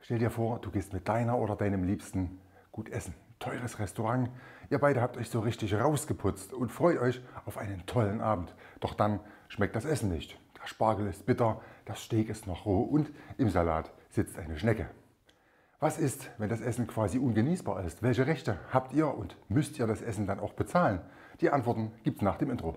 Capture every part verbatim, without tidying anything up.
Stell dir vor, du gehst mit deiner oder deinem Liebsten gut essen. Teures Restaurant. Ihr beide habt euch so richtig rausgeputzt und freut euch auf einen tollen Abend. Doch dann schmeckt das Essen nicht. Der Spargel ist bitter, das Steak ist noch roh und im Salat sitzt eine Schnecke. Was ist, wenn das Essen quasi ungenießbar ist? Welche Rechte habt ihr und müsst ihr das Essen dann auch bezahlen? Die Antworten gibt's nach dem Intro.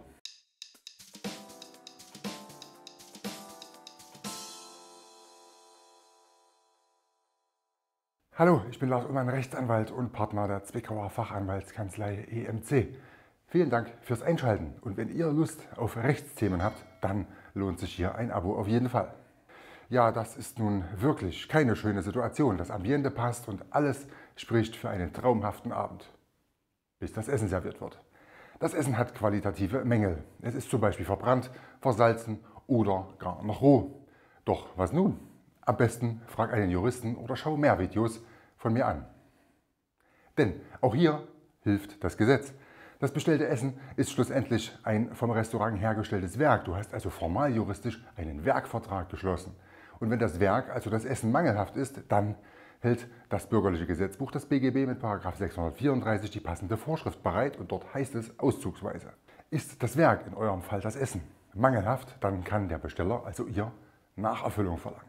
Hallo, ich bin Lars Ullmann, Rechtsanwalt und Partner der Zwickauer Fachanwaltskanzlei E M C. Vielen Dank fürs Einschalten und wenn ihr Lust auf Rechtsthemen habt, dann lohnt sich hier ein Abo auf jeden Fall. Ja, das ist nun wirklich keine schöne Situation. Das Ambiente passt und alles spricht für einen traumhaften Abend, bis das Essen serviert wird. Das Essen hat qualitative Mängel. Es ist zum Beispiel verbrannt, versalzen oder gar noch roh. Doch was nun? Am besten frag einen Juristen oder schau mehr Videos von mir an. Denn auch hier hilft das Gesetz. Das bestellte Essen ist schlussendlich ein vom Restaurant hergestelltes Werk. Du hast also formal juristisch einen Werkvertrag geschlossen. Und wenn das Werk, also das Essen, mangelhaft ist, dann hält das bürgerliche Gesetzbuch, das B G B mit Paragraph sechshundertvierunddreißig, die passende Vorschrift bereit und dort heißt es auszugsweise. Ist das Werk, in eurem Fall das Essen, mangelhaft, dann kann der Besteller, also ihr, Nacherfüllung verlangen.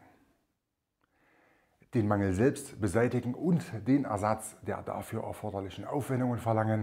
Den Mangel selbst beseitigen und den Ersatz der dafür erforderlichen Aufwendungen verlangen,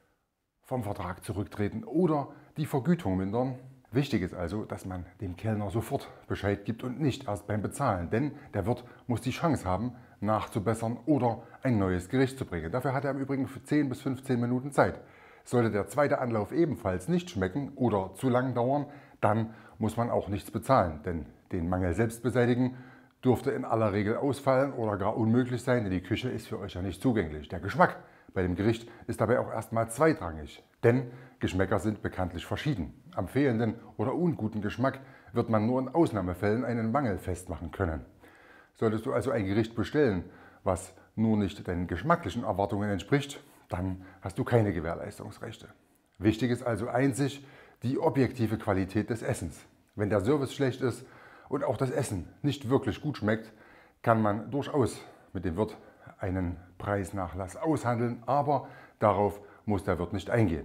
vom Vertrag zurücktreten oder die Vergütung mindern. Wichtig ist also, dass man dem Kellner sofort Bescheid gibt und nicht erst beim Bezahlen, denn der Wirt muss die Chance haben, nachzubessern oder ein neues Gericht zu bringen. Dafür hat er im Übrigen zehn bis fünfzehn Minuten Zeit. Sollte der zweite Anlauf ebenfalls nicht schmecken oder zu lang dauern, dann muss man auch nichts bezahlen, denn den Mangel selbst beseitigen dürfte in aller Regel ausfallen oder gar unmöglich sein, denn die Küche ist für euch ja nicht zugänglich. Der Geschmack bei dem Gericht ist dabei auch erstmal zweitrangig, denn Geschmäcker sind bekanntlich verschieden. Am fehlenden oder unguten Geschmack wird man nur in Ausnahmefällen einen Mangel festmachen können. Solltest du also ein Gericht bestellen, was nur nicht deinen geschmacklichen Erwartungen entspricht, dann hast du keine Gewährleistungsrechte. Wichtig ist also einzig die objektive Qualität des Essens. Wenn der Service schlecht ist und auch das Essen nicht wirklich gut schmeckt, kann man durchaus mit dem Wirt einen Preisnachlass aushandeln, aber darauf muss der Wirt nicht eingehen.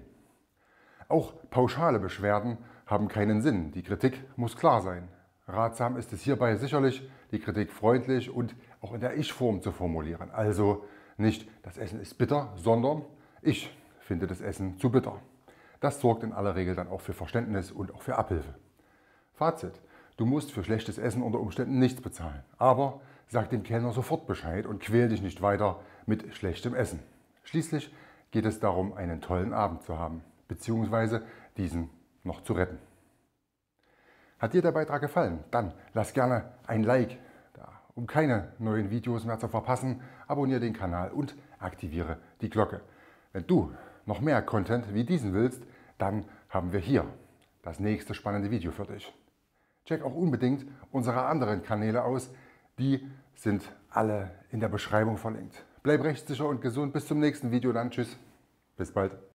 Auch pauschale Beschwerden haben keinen Sinn. Die Kritik muss klar sein. Ratsam ist es hierbei sicherlich, die Kritik freundlich und auch in der Ich-Form zu formulieren. Also nicht, das Essen ist bitter, sondern ich finde das Essen zu bitter. Das sorgt in aller Regel dann auch für Verständnis und auch für Abhilfe. Fazit: Du musst für schlechtes Essen unter Umständen nichts bezahlen. Aber sag dem Kellner sofort Bescheid und quäl dich nicht weiter mit schlechtem Essen. Schließlich geht es darum, einen tollen Abend zu haben, beziehungsweise diesen noch zu retten. Hat dir der Beitrag gefallen? Dann lass gerne ein Like da. Um keine neuen Videos mehr zu verpassen, abonniere den Kanal und aktiviere die Glocke. Wenn du noch mehr Content wie diesen willst, dann haben wir hier das nächste spannende Video für dich. Check auch unbedingt unsere anderen Kanäle aus, die sind alle in der Beschreibung verlinkt. Bleib rechtssicher und gesund, bis zum nächsten Video dann, tschüss, bis bald.